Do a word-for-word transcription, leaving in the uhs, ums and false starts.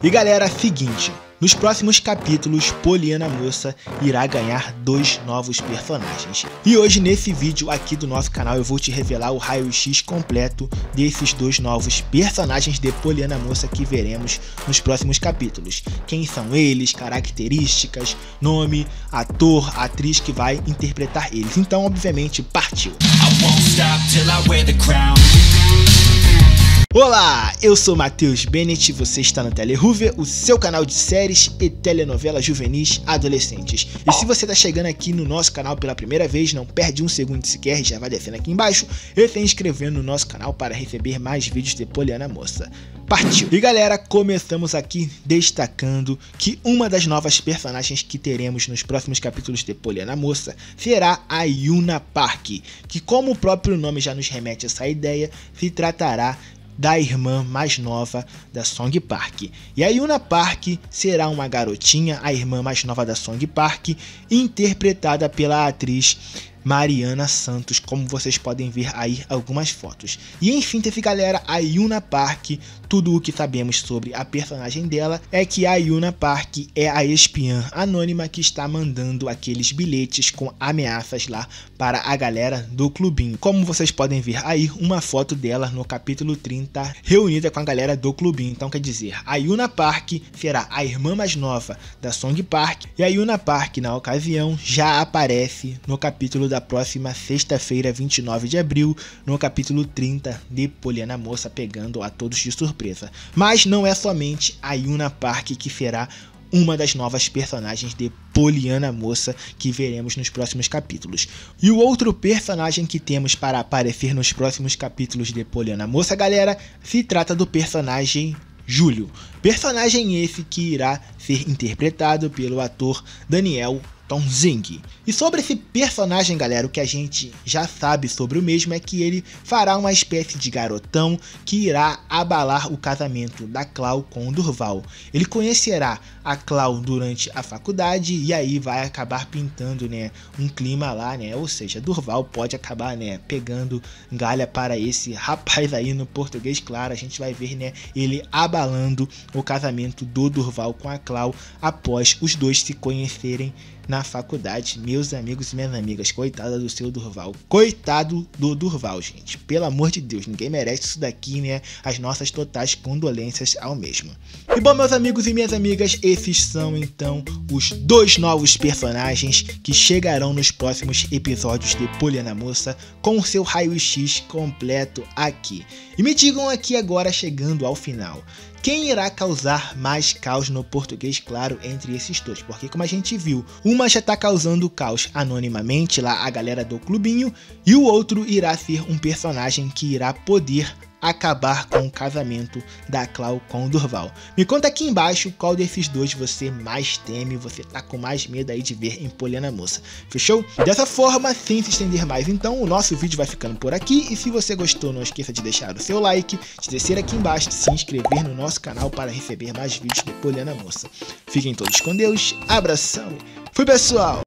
E galera, seguinte, nos próximos capítulos, Poliana Moça irá ganhar dois novos personagens. E hoje nesse vídeo aqui do nosso canal eu vou te revelar o raio-x completo desses dois novos personagens de Poliana Moça que veremos nos próximos capítulos. Quem são eles, características, nome, ator, atriz que vai interpretar eles. Então, obviamente, partiu! Olá, eu sou Matheus Bennett e você está no Teleruver, o seu canal de séries e telenovelas juvenis adolescentes. E se você está chegando aqui no nosso canal pela primeira vez, não perde um segundo sequer, já vai descendo aqui embaixo e se inscrevendo no nosso canal para receber mais vídeos de Poliana Moça. Partiu! E galera, começamos aqui destacando que uma das novas personagens que teremos nos próximos capítulos de Poliana Moça será a Yuna Park, que como o próprio nome já nos remete a essa ideia, se tratará da irmã mais nova da Song Park. E a Yuna Park será uma garotinha, a irmã mais nova da Song Park, interpretada pela atriz Mariana Santos, como vocês podem ver aí algumas fotos. E em síntese galera, a Yuna Park, tudo o que sabemos sobre a personagem dela é que a Yuna Park é a espiã anônima que está mandando aqueles bilhetes com ameaças lá para a galera do clubinho. Como vocês podem ver aí uma foto dela no capítulo trinta, reunida com a galera do clubinho. Então quer dizer, a Yuna Park será a irmã mais nova da Song Park e a Yuna Park na ocasião já aparece no capítulo da próxima sexta-feira, vinte e nove de abril, no capítulo trinta de Poliana Moça, pegando a todos de surpresa. Mas não é somente a Yuna Park que será uma das novas personagens de Poliana Moça que veremos nos próximos capítulos. E o outro personagem que temos para aparecer nos próximos capítulos de Poliana Moça, galera, se trata do personagem Júlio. Personagem esse que irá ser interpretado pelo ator Daniel Tonzing. E sobre esse personagem, galera, o que a gente já sabe sobre o mesmo é que ele fará uma espécie de garotão que irá abalar o casamento da Clau com o Durval. Ele conhecerá a Clau durante a faculdade e aí vai acabar pintando, né, um clima lá, né, ou seja, Durval pode acabar, né, pegando galha para esse rapaz aí no português, claro, a gente vai ver, né, ele abalando o casamento do Durval com a Clau após os dois se conhecerem na faculdade. Meus amigos e minhas amigas, coitada do seu Durval, coitado do Durval, gente, pelo amor de Deus, ninguém merece isso daqui, né, as nossas totais condolências ao mesmo. E bom, meus amigos e minhas amigas, esses são então os dois novos personagens que chegarão nos próximos episódios de Poliana Moça com o seu raio-x completo aqui. E me digam aqui agora, chegando ao final, quem irá causar mais caos no português, claro, entre esses dois? Porque como a gente viu, uma já está causando caos anonimamente lá, a galera do clubinho, e o outro irá ser um personagem que irá poder acabar com o casamento da Clau com o Durval. Me conta aqui embaixo qual desses dois você mais teme, você tá com mais medo aí de ver em Poliana Moça. Fechou? Dessa forma, sem se estender mais, então o nosso vídeo vai ficando por aqui. E se você gostou, não esqueça de deixar o seu like, de descer aqui embaixo, de se inscrever no nosso canal para receber mais vídeos de Poliana Moça. Fiquem todos com Deus, abração, fui pessoal!